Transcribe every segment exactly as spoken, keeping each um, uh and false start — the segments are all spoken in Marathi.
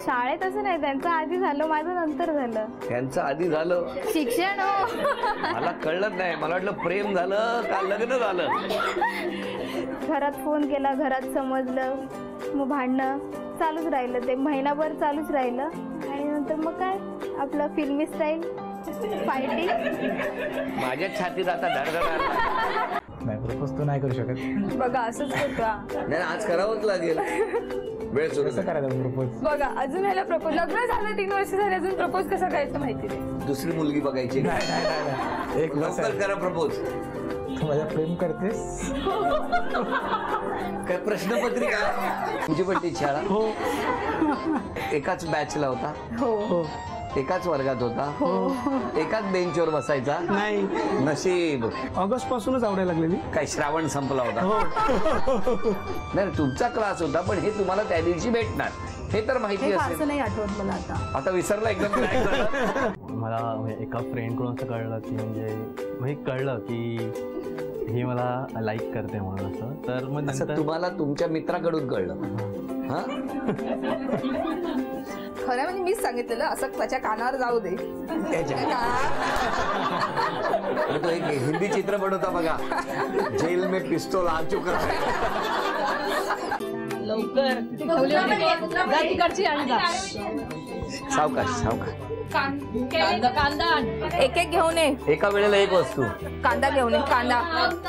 शाळेत असं नाही, त्यांचं आधी झालं, माझं नंतर झालं. त्यांचं आधी झालं शिक्षण हो. मला कळलंच नाही, मला वाटलं प्रेम झालं का लग्न झालं. घरात फोन केला, घरात समजलं, मग भांडणं चालूच राहिलं, ते महिनाभर चालूच राहिलं आणि नंतर मग काय आपलं फिल्मी स्टाईल फायटिंग. माझ्या छातीत आता धडधड. नाही प्रपोज तो नाही करू शकत. बघा असंच होतं. नाही आज करावंच लागेल. वेळ सुरू कसं करायचं प्रपोज? बघा अजून याला प्रपोज, लग्न झालं तीन वर्ष झाले, अजून प्रपोज कसं करायचं माहिती नाही. दुसरी मुलगी बघायची. नाही नाही नाही एक लवकर करा प्रपोज. तू माझ्या प्रेम करतेस? काय प्रश्नपत्रिका तुमची पण ती शाळा? हो. एकाच बॅचला होता? हो. एकाच वर्गात होता? हो. एकाच बेंचवर बसायचा? नाही. नशीब ऑगस्ट पासूनच आवडायला लागलेली. काय श्रावण संपला होता? हो. नाही तुमचा क्लास होता, पण हे तुम्हाला त्या दिवशी भेटणार हे तर माहिती असेल. नाही आठवत मला आता. आता विसरला एकदम. मला एका फ्रेंडकडून असं कळलं की म्हणजे म्हणजे कळलं की ही मला लाईक करते म्हणून असं. तर मग नंतर तुम्हाला तुमच्या मित्राकडून कळलं? हा खरं म्हणजे मीच सांगितलेलं असं त्याच्या कानावर जाऊ दे. तो एक हिंदी चित्रपट होता बघा, जेल में पिस्तौल आ चुका है. लवकर सावकाश सावकाश. कांदा कांदा एक एक घेऊन ये. एका वेळेला एक वस्तू. कांदा घेऊन ये. कांदा.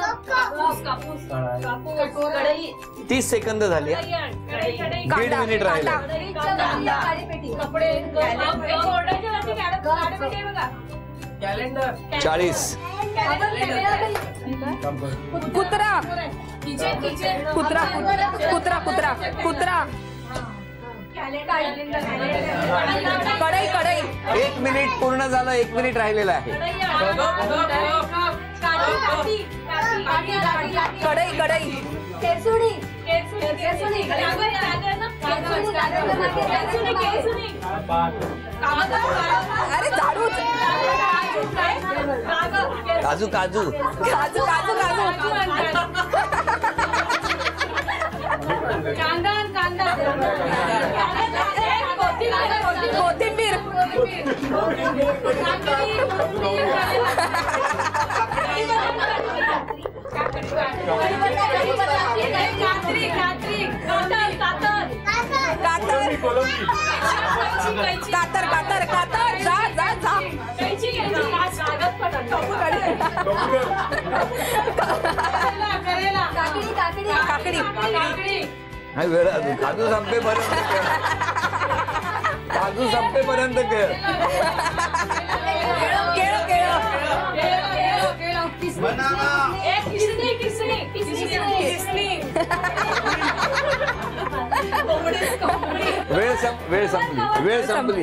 तीस सेकंद झाली. दीड मिनिट राहिले. चाळीस. कुत्रा कुत्रा कुत्रा कुत्रा कुत्रा. कढई कढई. एक मिनिट पूर्ण झालं, एक मिनिट राहिलेलं आहे. कढई कढई. केसुडी. अरे झाडू. काजू काजू काजू काजू काजू. कोथिंबीर. कातर कातर कातर. जा जा जा. काकडी. वेळ अजून. काजू संपेपर्यंत काजू संपेपर्यंत केळ. केळ केळ. वेळ संप वेळ संपली वेळ संपली.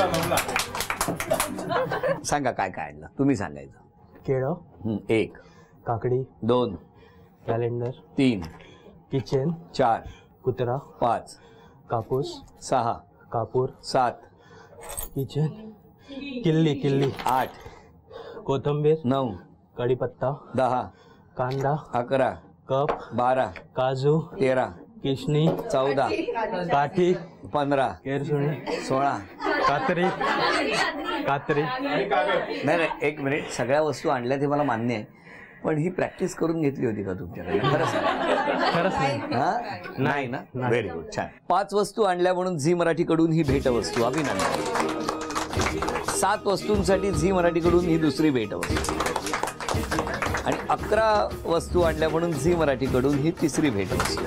सांगा काय काय आणलं तुम्ही सांगायचं. केळं एक. काकडी दोन. कॅलेंडर तीन. किचन चार. कुत्रा पाच. कापूस सहा. कापूर सात. किचन किल्ली किल्ली आठ. कोथिंबीर नऊ. कढीपत्ता दहा. कांदा अकरा. कप बारा. काजू तेरा. किशनी चौदा. काठी पंधरा. केरसुणी सोळा. कात्री कात्री. नाही नाही एक मिनिट. सगळ्या वस्तू आणल्या ते मला मान्य आहे, पण ही प्रॅक्टिस करून घेतली होती का तुमच्याकडे? खरंच खरंच नाही. हा नाही ना. Very good. छान. पाच वस्तू आणल्या म्हणून झी मराठीकडून ही भेटवस्तू. अभिनंदन. सात वस्तूंसाठी झी मराठीकडून ही दुसरी भेटवस्तू आणि अकरा वस्तू आणल्या म्हणून झी मराठीकडून ही तिसरी भेटवस्तू.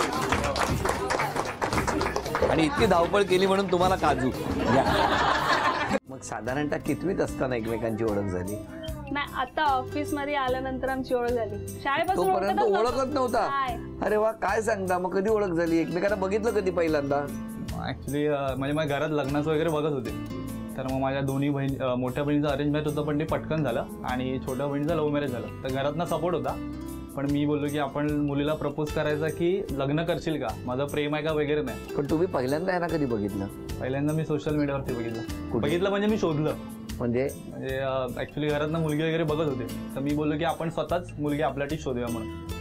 आणि इतकी धावपळ केली म्हणून तुम्हाला काजू. मग साधारणतः कितवीत असताना एकमेकांची ओळख झाली? नाही आता ऑफिस मध्ये आल्यानंतर आमची ओळख झाली. शाळेपासून तोपर्यंत ओळखत नव्हता? अरे वा, काय सांगता. मग कधी ओळख झाली? एकमेकांना बघितलं कधी पहिल्यांदा? ऍक्च्युली म्हणजे माझ्या घरात लग्नाचं वगैरे बघत होते, तर मग माझ्या दोन्ही बहीण मोठ्या बहिणीचं अरेंज मॅरेज होतं पण ते पटकन झालं आणि छोट्या बहिणीचं लव्ह मॅरेज झालं. तर घरातनं सपोर्ट होता, पण मी बोललो की आपण मुलीला प्रपोज करायचा की लग्न करशील का, माझं प्रेम आहे का वगैरे नाही. पण तुम्ही पहिल्यांदा यांना कधी बघितलं? पहिल्यांदा मी सोशल मीडियावरती बघितलं. बघितलं म्हणजे मी शोधलं. म्हणजे म्हणजे ऍक्च्युली घरातनं मुलगी वगैरे बघत होते, तर मी बोललो की आपण स्वतःच मुलगी आपल्यासाठी शोधूया म्हणून.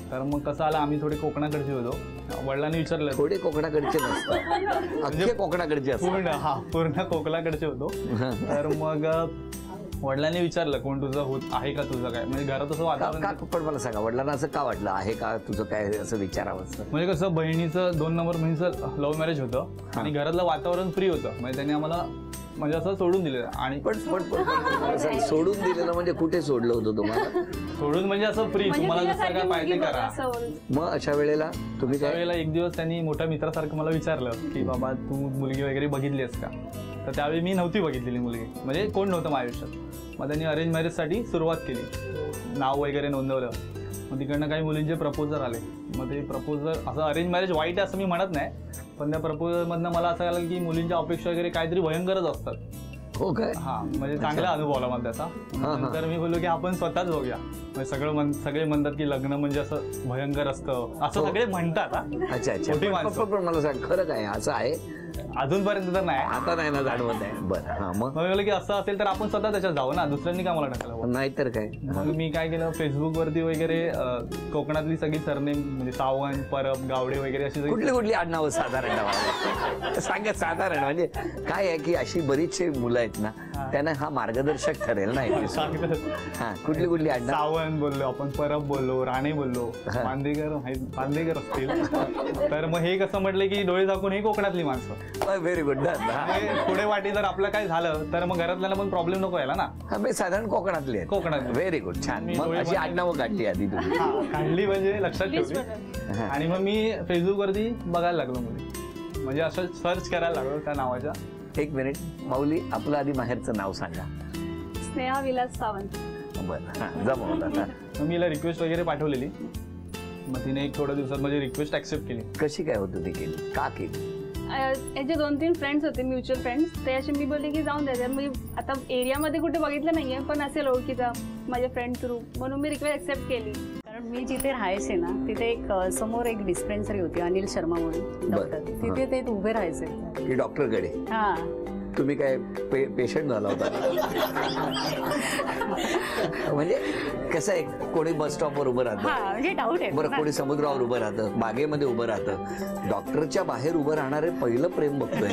तर मग कसं आलं, आम्ही थोडे कोकणाकडचे होतो. वडिलांनी विचारलं, थोडे कोकणाकडचे नसतात, अख्खे कोकणाकडचे असतात. पूर्ण हा पूर्ण कोकणाकडचे होतो. तर मग वडिलांनी विचारलं, कोण तुझं होत आहे का तुझं काय, म्हणजे घरात असं का- वातावरण. का पण मला सांगा, वडिलांना असं का वाटलं आहे का तुझं काय असं विचारावं असं? म्हणजे कसं बहिणीचं दोन नंबर बहिणीचं लव्ह मॅरेज होतं आणि घरातलं वातावरण फ्री होतं. म्हणजे त्यांनी आम्हाला म्हणजे असं सोडून दिलेलं. आणि पण पण पण- पण- पण असं सोडून दिलेलं म्हणजे कुठे सोडलं होतं तुम्हाला? सोडून म्हणजे असं फ्री, तुम्हाला जसं काय पाहिजे करा. मग अशा वेळेला तुम्ही काय? त्यावेळेला एक दिवस त्यांनी मोठ्या मित्रासारखं मला विचारलं की बाबा तू मुलगी वगैरे बघितली आहेस का. तर त्यावेळी मी नव्हती बघितलेली मुलगी, म्हणजे कोण नव्हतं माझ्या आयुष्यात. मग त्यांनी अरेंज मॅरेजसाठी सुरुवात केली, नाव वगैरे नोंदवलं. मग तिकडनं काही मुलींचे प्रपोजल आले. मग ते प्रपोजल असं अरेंज मॅरेज वाईट आहे असं मी म्हणत नाही, पण त्या प्रपोजलमधनं मला असं झालं की मुलींच्या अपेक्षा वगैरे काहीतरी भयंकरच असतात. हो काय? हा म्हणजे चांगला अनुभव आला मला त्याचा. नंतर मी बोललो की आपण स्वतःच बघूया. म्हणजे सगळं म्हण सगळे म्हणतात की लग्न म्हणजे असं भयंकर असतं, असं सगळे म्हणतात. हा. अच्छा अच्छा. मोठी पण- माणसं. पण- पण मला सांग, खरं काय असं आहे? अजूनपर्यंत तर नाही. आता नाही ना जाणवत आहे. बरं, हा मग? मग बोललो की असं असेल तर आपण स्वतः त्याच्यात जाऊ ना, दुसऱ्यांनी का मला टाकायला. नाहीतर काय. मग मी काय केलं, फेसबुकवरती वगैरे अं, कोकणातली सगळी सरनेम म्हणजे सावंत, परब, गावडे वगैरे अशी सगळी- कुठली कुठली आडनावं साधारण नावं? सांगा साधारण. म्हणजे काय आहे की अशी बरीचशी मुलं आहेत ना, त्यांना हा मार्गदर्शक ठरेल ना हे. सांगतात. हा, कुठली कुठली आडनाव? सावंत बोललो आपण, परब बोललो, राणे बोललो, बांदेकर माहित- बांदेकर असतील. तर मग हे कसं म्हटलं की डोळे झाकून ही कोकणातली माणसं. Very good. म्हणजे पुढे वाटी जर आपलं काय झालं तर मग घरातल्याला पण प्रॉब्लेम नको यायला ना. हा मी साधारण कोकणातली आहे. कोकणातली. व्हेरी गुड, छान. मी मग डोळे अशी बंद- आडनावं काढली आधी तुम्ही? हा, काढली म्हणजे लक्षात ठेवली. आणि मग मी फेसबुकवरती बघायला लागलो मुली, म्हणजे असं सर्च करायला लागलो त्या नावाच्या. एक मिनिट माऊली, आपलं आधी माहेरचं नाव सांगा. स्नेहा विलास सावंत. बरं, हा जमवलं. मग मी हिला रिक्वेस्ट वगैरे पाठवलेली. मग तिने एक थोड्या दिवसात माझी रिक्वेस्ट ऍक्सेप्ट केली. कशी काय होत होती, केली का केली? याचे दोन तीन फ्रेंड्स होते, म्युच्युअल फ्रेंड्स. ते असे मी बोलले की जाऊन द्या, मी आता एरियामध्ये कुठे बघितलं नाहीये, पण असेल ओळखीचा माझ्या फ्रेंड थ्रू, म्हणून मी रिक्वेस्ट ऍक्सेप्ट केली. कारण मी जिथे राहायचे ना तिथे एक अ, समोर एक डिस्पेन्सरी होती, अनिल शर्मा म्हणून डॉक्टर. तिथे ते उभे राहायचे. की डॉक्टरकडे हा. तुम्ही काय पे, पेशंट झाला होता? म्हणजे कसं आहे, कोणी बस स्टॉपवर उभं राहतं, हा म्हणजे डाऊट आहे. बरं कोणी समुद्रावर उभं राहतं, बागेमध्ये उभं राहतं. डॉक्टरच्या बाहेर उभं राहणारे पहिलं प्रेम बघतोय.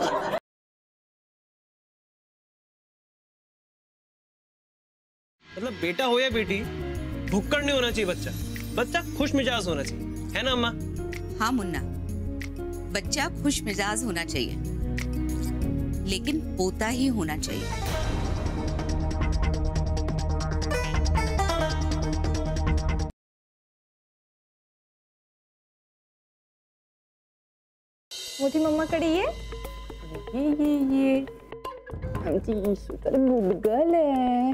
मतलब बेटा हो या बेटी, भुक्कड़ नहीं होना चाहिए बच्चा. बच्चा खुश मिजाज होना चाहिए, है ना अम्मा? हाँ मुन्ना, बच्चा खुश मिजाज होना चाहिए, लेकिन पोता ही होना चाहिए. मोठी मम्माकडे ये. ये ये ये आमची इशू तर गुडगल आहे.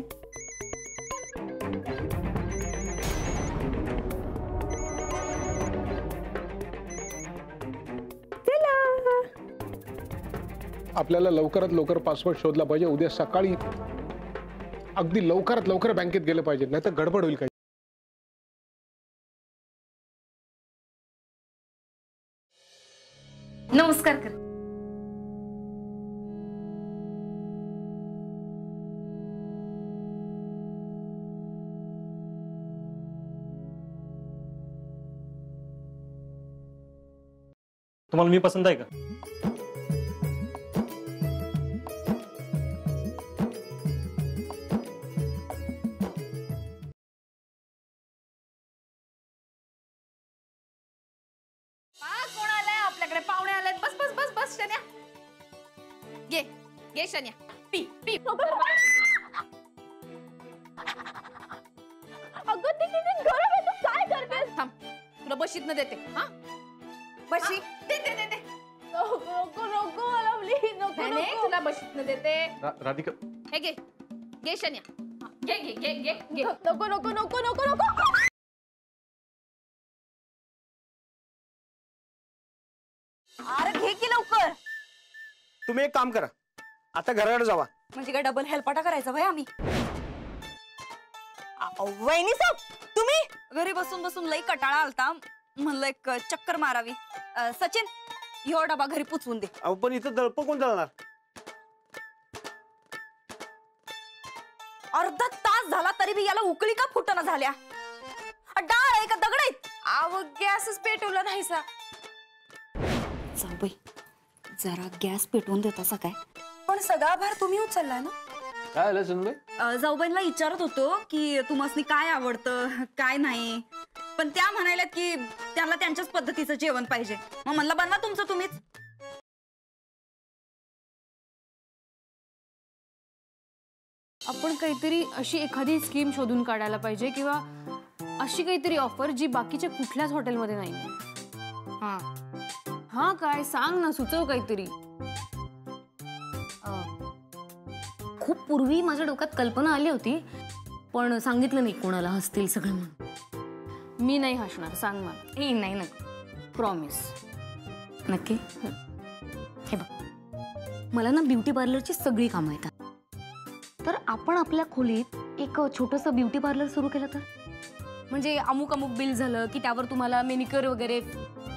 आपल्याला लवकरात लवकर पासवर्ड शोधला पाहिजे. उद्या सकाळी अगदी लवकरात लवकर बँकेत गेलं पाहिजे, नाही तर गडबड होईल काही. नमस्कार कर. तुम्हाला मी पसंत आहे का? कोण आलाय आपल्याकडे? पाहुणे आलेत. बस बस बस बस शन्या, घे घे शन्या, पी पी. अगं ती किती गरम आहे, तू काय करतेस? थांब, तुला बशीत न देते. हा बशी दे दे दे दे. नको नको मला प्लीज नको नको. तुला बशीत न देते. राधिका, हे घे घे शन्या, घे घे घे घे घे. नको नको नको नको नको. अरे घे की लवकर. तुम्ही एक काम करा, आता घराकडे जावा. म्हणजे काय डबल हेल्पाटा करायचा भाई आम्ही? वहिनी साहेब, तुम्ही घरी बसून बसून लई कटाळा आलता, म्हणलं एक चक्कर मारावी. अ, सचिन, ह्यो डबा घरी पुचवून दे. अहो पण इथं दळप कोण दळणार? अर्धा तास झाला तरी बी याला उकळी का फुटना झाल्या? डाळ आहे का दगड आहेत? आव गॅसच पेटवला नाहीसा. जाऊबाई जरा गॅस पेटवून देता सा काय? पण सगळा भार तुम्ही उचलला ना. काय आलं सुनबाई? अ, जाऊबाईंना विचारत होतो की तुम्हाला काय आवडतं काय नाही, पण त्या म्हणायला की त्यांना त्यांच्याच पद्धतीचं जेवण पाहिजे. मग म्हणलं बनवा तुमचं तुम्हीच. आपण काहीतरी अशी एखादी स्कीम शोधून काढायला पाहिजे किंवा अशी काहीतरी ऑफर जी बाकीच्या कुठल्याच हॉटेलमध्ये नाही. हा हा काय सांग ना, सुचव काहीतरी. खूप पूर्वी माझ्या डोक्यात कल्पना आली होती, पण सांगितलं नाही कोणाला, हसतील सगळं म्हणून. मी नाही हसणार, सांग मला. ए नाही नको, प्रॉमिस. नक्की. हे बघ, मला ना ब्युटी पार्लरची सगळी कामं येतात, तर आपण आपल्या खोलीत एक छोटंसं ब्युटी पार्लर सुरू केलं तर. म्हणजे अमुक अमुक बिल झालं की त्यावर तुम्हाला मेनिक्युअर वगैरे